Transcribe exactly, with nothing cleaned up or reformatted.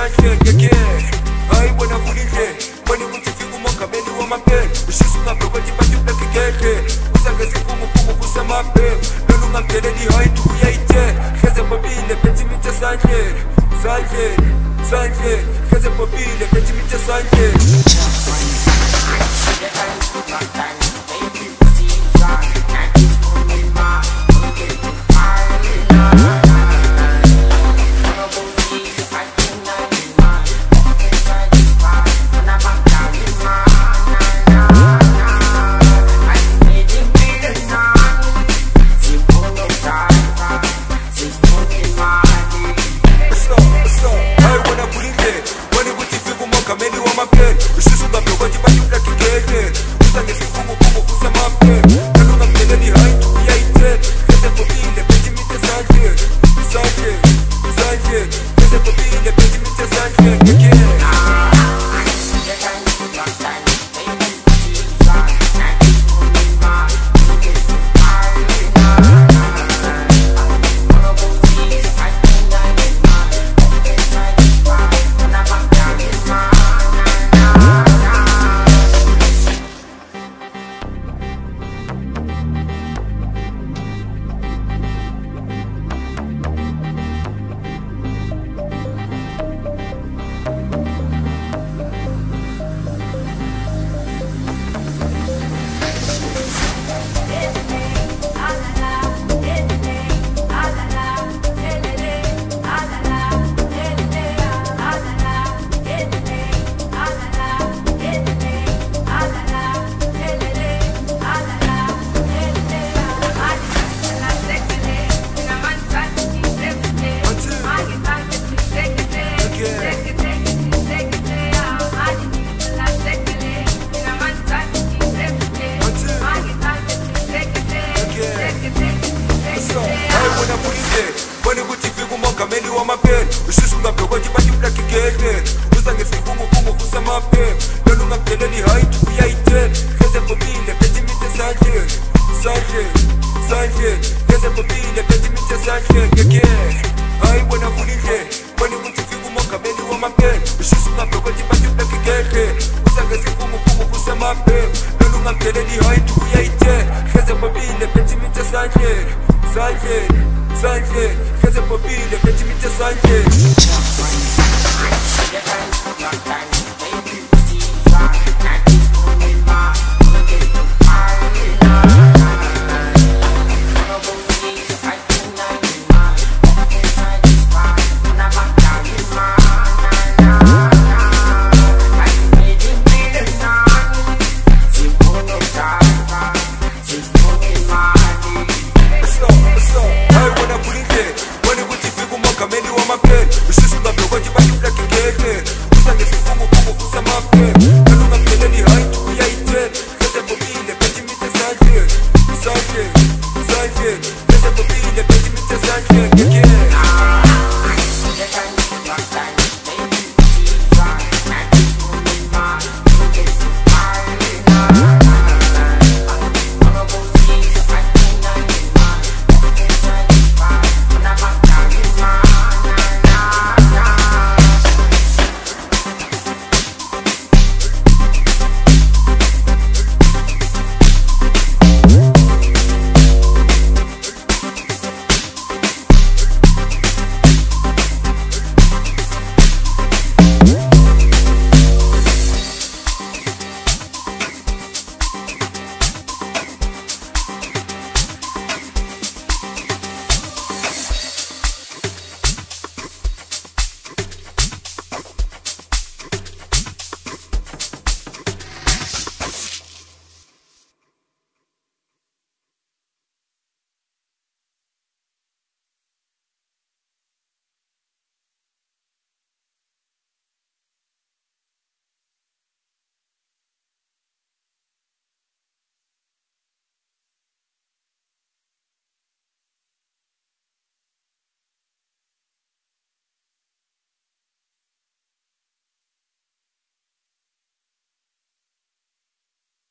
esandleni yeke hayi bona kulindle bona ukuthi fika umongameli wamapele ushisa ungabhekwathi bathi ubekikehle usangesifungufungu kusemapele lolu ungamdeleli hayi nto uyayithe hleze bobile phethe imithi esandleni sandleni sandleni hleze bobile phethe imithi esandleni Bone ukuthi fika umongameli wamapele ushisa ungabhekwathi bathi ubekikehle usangesifungufungu kusemapele lolu ungamdeleli hayi nto uyayithe hleze bobile phethe imithi esandleni sandleni sandleni hleze bobile phethe imithi esandleni yeke hayi bona kulindle bone ukuthi fika umongameli wamapele ushisa ungabhekwathi bathi ubekikehle usangesifungufungu kusemapele lolu ungamdeleli hayi nto uyayithe hleze bobile phethe imithi esandleni sandleni sandleni hleze bobile phethe imithi esandleni